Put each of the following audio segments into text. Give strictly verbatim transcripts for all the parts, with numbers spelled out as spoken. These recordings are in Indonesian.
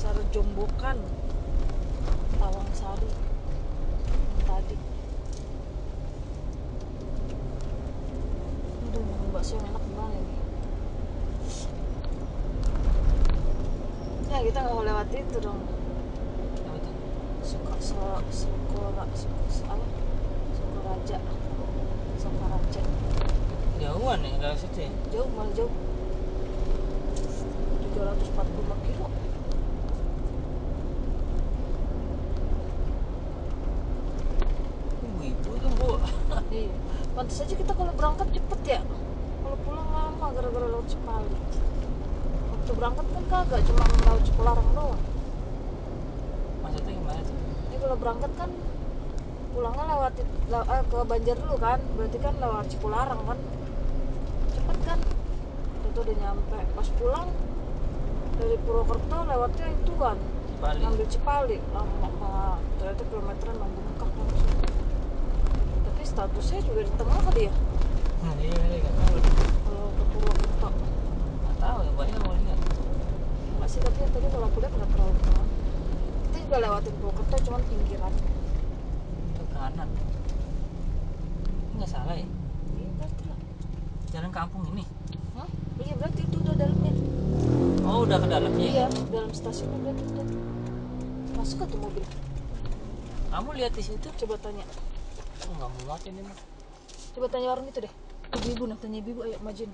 pasar Jombokan, Tawang Sari yang tadi. Aduh, bakso yang enak banget ini. Ya kita nggak mau lewati itu dong. Suka so, Sukora, Suka apa? Sukaraja, Sukaraja. Jauhan ya dari situ ya? Jauh, malah jauh. tiga ratus empat puluh lima kilo. Ibu itu bu. Iya. Pantas aja kita kalau berangkat cepet ya. Kalau pulang lama gara-gara laut Cipali. Waktu berangkat kan kagak, cuma laut Cipularang doang. Maksudnya gimana tuh? Ini kalau berangkat kan pulangnya lewat lew- eh, ke Banjar dulu kan, berarti kan lewat Cipularang kan. Cepet kan? Itu udah nyampe. Pas pulang dari Purwokerto lewatnya itu kan Cipali. ngambil Cipali, lama banget. Ternyata kilometernya enam bengkak langsung. Tapi statusnya juga di tengah kali ya, Nah, iya iya nggak tahu. kalau ke Purwokerto. Nggak tahu ya banyak mau lihat. Enggak sih, tapi tadi kalau aku lihat nggak terlalu tengah. Kita juga lewatin Purwokerto, cuman pinggiran. Ke kanan. Ini nggak salah ya? Iya berarti lah. Jalan kampung ini. Hah? Iya berarti itu udah dalamnya. Oh udah ke dalamnya. Iya, dalam stasiun berarti udah. Masuk ke tuh mobil. Kamu lihat di situ? Coba tanya. Oh, nggak muat ini mah. Coba tanya warung itu deh. Ibu-ibu nah, tanya ibu, ayo majuin.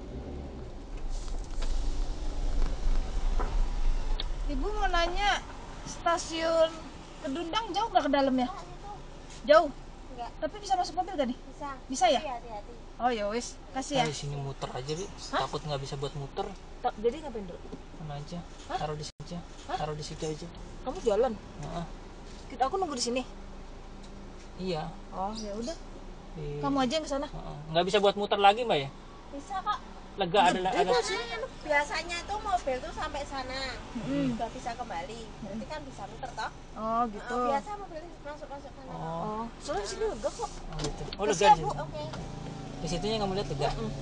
Ibu mau nanya, stasiun Kedundang jauh nggak ke dalamnya? Jauh. Enggak. Tapi bisa masuk mobil gak nih? Bisa. Bisa ya? Iya, hati-hati. Oh ya wis, kasih ya. Nah, di sini muter aja bi. Hah? Takut nggak bisa buat muter. Tak, jadi ngapain dulu? Mana aja? Hah? Taruh di situ aja. Hah? Taruh di situ aja. Kamu jalan? Nah, Kita aku nunggu di sini. iya. Oh ya udah. Di- Kamu aja yang ke sana. Heeh. Nggak bisa buat muter lagi mbak ya? Bisa kok. Lega ada ada. Kan biasanya tuh mobil tuh sampai sana. Hmm. Nggak bisa kembali. Berarti kan bisa muter toh? Oh gitu. Oh, biasa mobil masuk-masuk sana. Oh, Oh, soalnya di sini lega kok. oh gitu. Oh Kasih lega ya, di Bu. situ. Oke. Di situnya kamu lihat lega. Mm.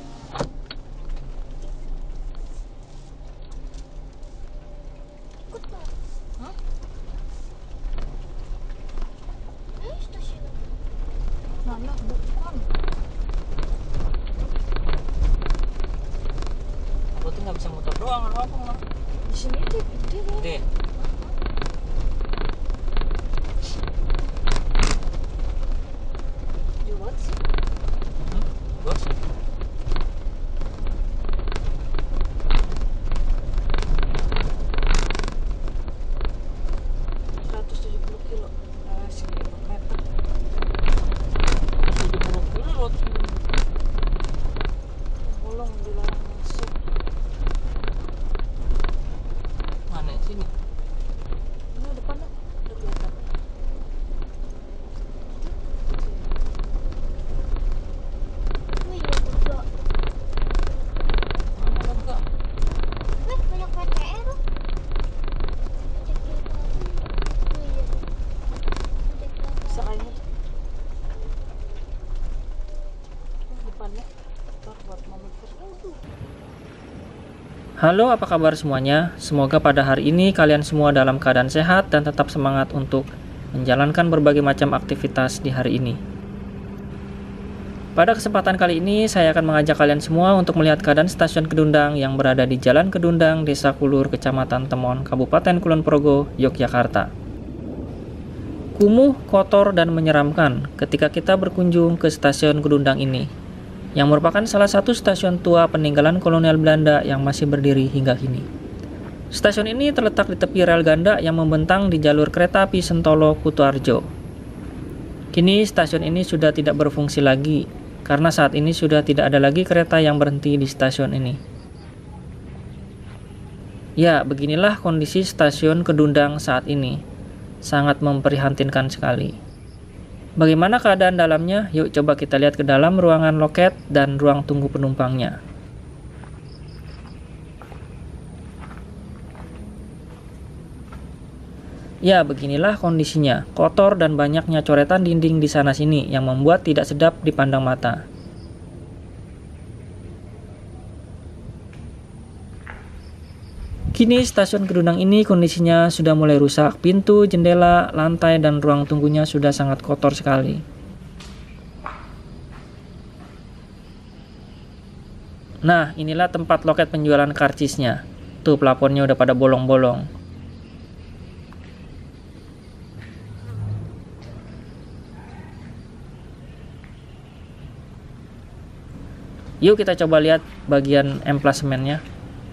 Ikut Pak. Hah? Eh, stasiun. Mana bukan? Aku tuh nggak bisa muter doang apa apa mah. Di sini deh, gede deh. Gede. Jauh banget sih. Hmm? Bos. seratus tujuh puluh kilo. Eh, kilometer. tujuh puluh kilo. Bolong dilarang masuk. Mana sini? Ini depannya udah kelihatan. Wih, ya juga. Mana lega? Wih, banyak P T R tuh. Cek di depan. Wih, ya. Cek di depan. Bisa kayaknya tuh. Oh, depannya. Ntar buat mobil first. Aduh. Halo, apa kabar semuanya? Semoga pada hari ini kalian semua dalam keadaan sehat dan tetap semangat untuk menjalankan berbagai macam aktivitas di hari ini. Pada kesempatan kali ini, saya akan mengajak kalian semua untuk melihat keadaan stasiun Kedundang yang berada di Jalan Kedundang, Desa Kulur, Kecamatan Temon, Kabupaten Kulon Progo, Yogyakarta. Kumuh, kotor, dan menyeramkan ketika kita berkunjung ke stasiun Kedundang ini, yang merupakan salah satu stasiun tua peninggalan kolonial Belanda yang masih berdiri hingga kini. Stasiun ini terletak di tepi rel ganda yang membentang di jalur kereta api Sentolo Kutoarjo. Kini stasiun ini sudah tidak berfungsi lagi, karena saat ini sudah tidak ada lagi kereta yang berhenti di stasiun ini. Ya, beginilah kondisi stasiun Kedundang saat ini. Sangat memprihatinkan sekali. Bagaimana keadaan dalamnya? Yuk coba kita lihat ke dalam ruangan loket dan ruang tunggu penumpangnya. Ya, beginilah kondisinya. Kotor dan banyaknya coretan dinding di sana sini yang membuat tidak sedap dipandang mata. Kini stasiun Kedundang ini kondisinya sudah mulai rusak. Pintu, jendela, lantai, dan ruang tunggunya sudah sangat kotor sekali. Nah, inilah tempat loket penjualan karcisnya. Tuh, plafonnya udah pada bolong-bolong. Yuk kita coba lihat bagian emplasemennya.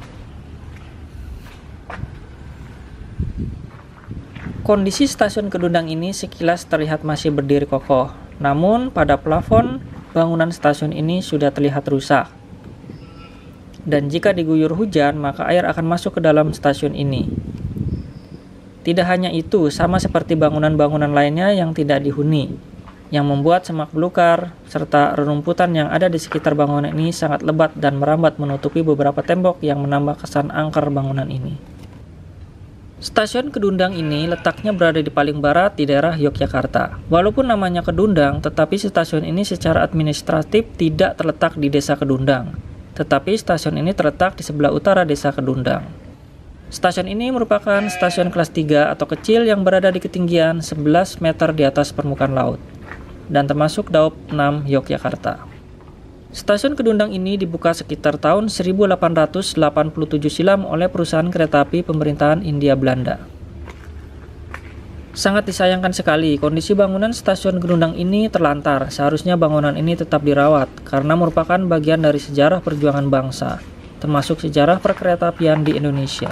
Kondisi stasiun Kedundang ini sekilas terlihat masih berdiri kokoh. Namun pada plafon bangunan stasiun ini sudah terlihat rusak. Dan jika diguyur hujan, maka air akan masuk ke dalam stasiun ini. Tidak hanya itu, sama seperti bangunan-bangunan lainnya yang tidak dihuni, yang membuat semak belukar serta rerumputan yang ada di sekitar bangunan ini sangat lebat dan merambat menutupi beberapa tembok yang menambah kesan angker bangunan ini. Stasiun Kedundang ini letaknya berada di paling barat di daerah Yogyakarta. Walaupun namanya Kedundang, tetapi stasiun ini secara administratif tidak terletak di desa Kedundang, tetapi stasiun ini terletak di sebelah utara desa Kedundang. Stasiun ini merupakan stasiun kelas tiga atau kecil yang berada di ketinggian sebelas meter di atas permukaan laut, dan termasuk Daop enam Yogyakarta. Stasiun Kedundang ini dibuka sekitar tahun seribu delapan ratus delapan puluh tujuh silam oleh perusahaan kereta api pemerintahan Hindia Belanda. Sangat disayangkan sekali, kondisi bangunan stasiun Kedundang ini terlantar. Seharusnya bangunan ini tetap dirawat, karena merupakan bagian dari sejarah perjuangan bangsa, termasuk sejarah perkeretaapian di Indonesia.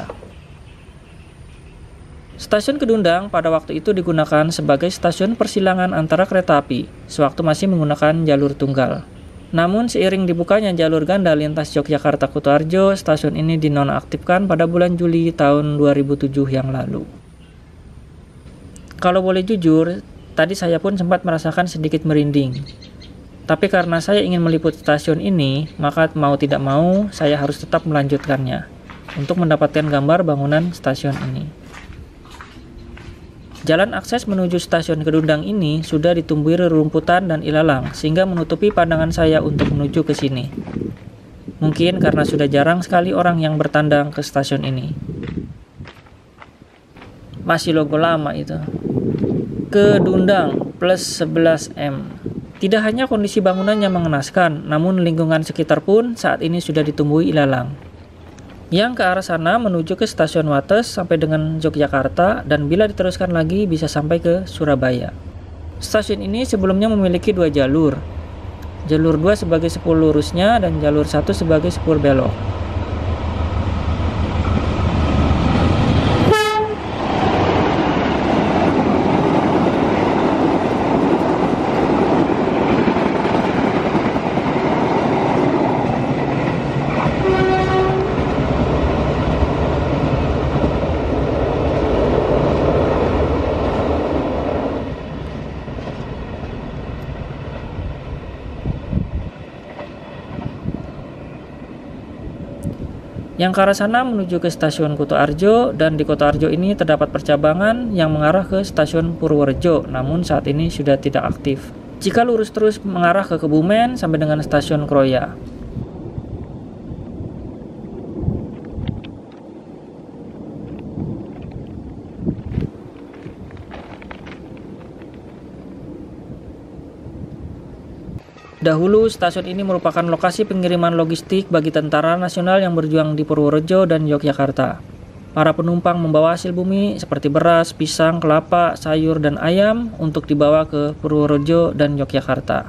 Stasiun Kedundang pada waktu itu digunakan sebagai stasiun persilangan antara kereta api, sewaktu masih menggunakan jalur tunggal. Namun seiring dibukanya jalur ganda lintas Yogyakarta-Kutoarjo, stasiun ini dinonaktifkan pada bulan Juli tahun dua ribu tujuh yang lalu. Kalau boleh jujur, tadi saya pun sempat merasakan sedikit merinding. Tapi karena saya ingin meliput stasiun ini, maka mau tidak mau saya harus tetap melanjutkannya untuk mendapatkan gambar bangunan stasiun ini. Jalan akses menuju stasiun Kedundang ini sudah ditumbuhi rerumputan dan ilalang sehingga menutupi pandangan saya untuk menuju ke sini. Mungkin karena sudah jarang sekali orang yang bertandang ke stasiun ini. Masih logo lama itu. Kedundang plus sebelas M. Tidak hanya kondisi bangunan yang mengenaskan, namun lingkungan sekitar pun saat ini sudah ditumbuhi ilalang. Yang ke arah sana menuju ke stasiun Wates sampai dengan Yogyakarta, dan bila diteruskan lagi bisa sampai ke Surabaya. Stasiun ini sebelumnya memiliki dua jalur. Jalur dua sebagai sepur lurusnya dan jalur satu sebagai sepur belok. Yang ke arah sana menuju ke stasiun Kutoarjo, dan di Kutoarjo ini terdapat percabangan yang mengarah ke stasiun Purworejo, namun saat ini sudah tidak aktif. Jika lurus terus mengarah ke Kebumen sampai dengan stasiun Kroya. Dahulu, stasiun ini merupakan lokasi pengiriman logistik bagi tentara nasional yang berjuang di Purworejo dan Yogyakarta. Para penumpang membawa hasil bumi seperti beras, pisang, kelapa, sayur, dan ayam untuk dibawa ke Purworejo dan Yogyakarta.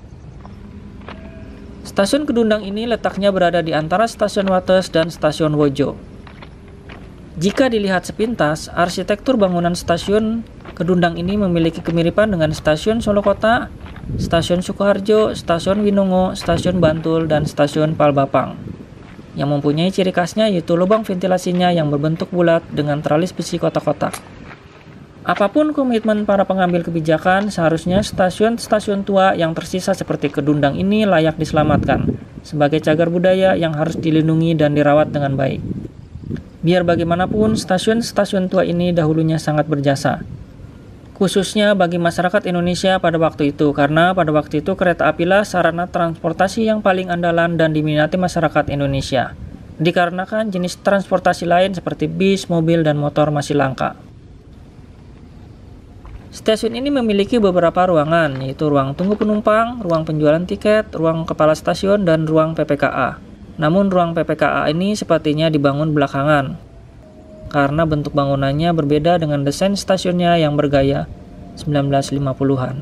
Stasiun Kedundang ini letaknya berada di antara stasiun Wates dan stasiun Wojo. Jika dilihat sepintas, arsitektur bangunan stasiun Kedundang ini memiliki kemiripan dengan stasiun Solo Kota, stasiun Sukoharjo, stasiun Winongo, stasiun Bantul, dan stasiun Palbapang, yang mempunyai ciri khasnya yaitu lubang ventilasinya yang berbentuk bulat dengan tralis besi kotak-kotak. Apapun komitmen para pengambil kebijakan, seharusnya stasiun-stasiun tua yang tersisa seperti Kedundang ini layak diselamatkan sebagai cagar budaya yang harus dilindungi dan dirawat dengan baik. Biar bagaimanapun, stasiun-stasiun tua ini dahulunya sangat berjasa, khususnya bagi masyarakat Indonesia pada waktu itu, karena pada waktu itu kereta apilah sarana transportasi yang paling andalan dan diminati masyarakat Indonesia. dikarenakan jenis transportasi lain seperti bis, mobil, dan motor masih langka. Stasiun ini memiliki beberapa ruangan, yaitu ruang tunggu penumpang, ruang penjualan tiket, ruang kepala stasiun, dan ruang P P K A. Namun ruang P P K A ini sepertinya dibangun belakangan, karena bentuk bangunannya berbeda dengan desain stasiunnya yang bergaya sembilan belas lima puluhan.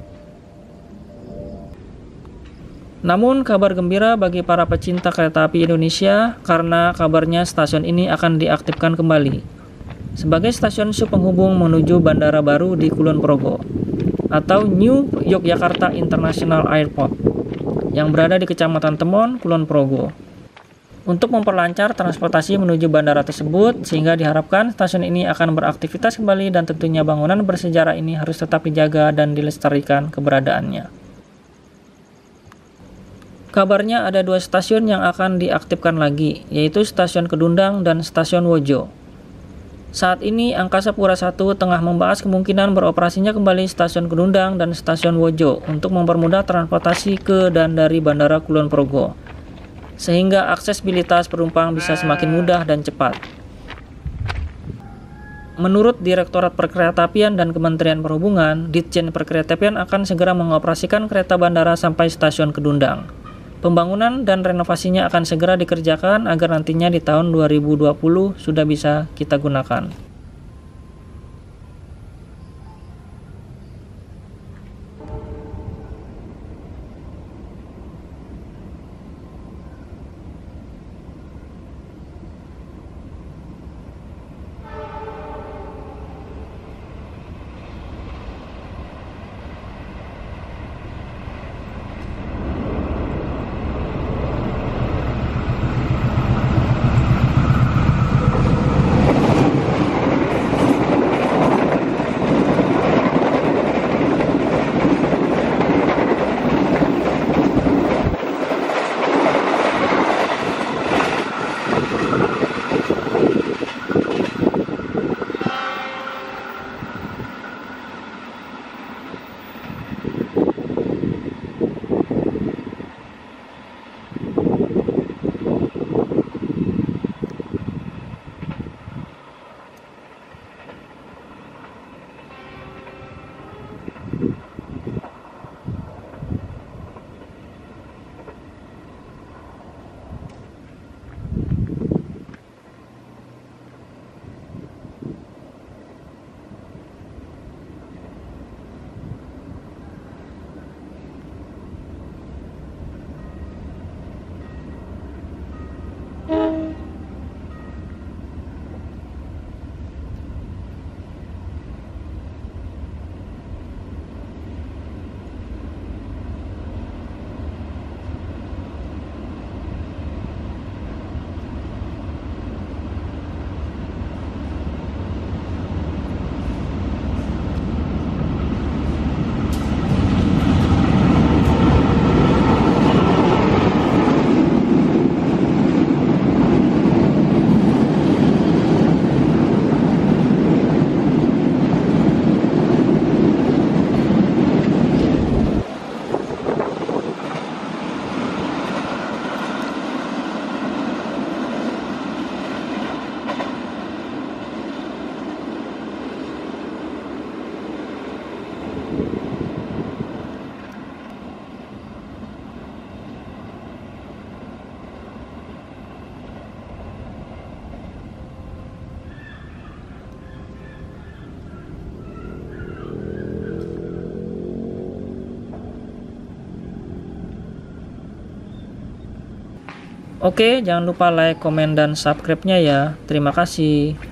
Namun kabar gembira bagi para pecinta kereta api Indonesia karena kabarnya stasiun ini akan diaktifkan kembali sebagai stasiun sub penghubung menuju bandara baru di Kulon Progo atau New Yogyakarta International Airport yang berada di Kecamatan Temon, Kulon Progo. Untuk memperlancar transportasi menuju bandara tersebut, sehingga diharapkan stasiun ini akan beraktivitas kembali dan tentunya bangunan bersejarah ini harus tetap dijaga dan dilestarikan keberadaannya. Kabarnya ada dua stasiun yang akan diaktifkan lagi, yaitu Stasiun Kedundang dan Stasiun Wojo. Saat ini Angkasa Pura satu tengah membahas kemungkinan beroperasinya kembali Stasiun Kedundang dan Stasiun Wojo untuk mempermudah transportasi ke dan dari Bandara Kulon Progo, sehingga aksesibilitas penumpang bisa semakin mudah dan cepat. Menurut Direktorat Perkeretaapian dan Kementerian Perhubungan, Ditjen Perkeretaapian akan segera mengoperasikan kereta bandara sampai Stasiun Kedundang. Pembangunan dan renovasinya akan segera dikerjakan agar nantinya di tahun dua ribu dua puluh sudah bisa kita gunakan. Oke, jangan lupa like, komen, dan subscribe-nya ya. Terima kasih.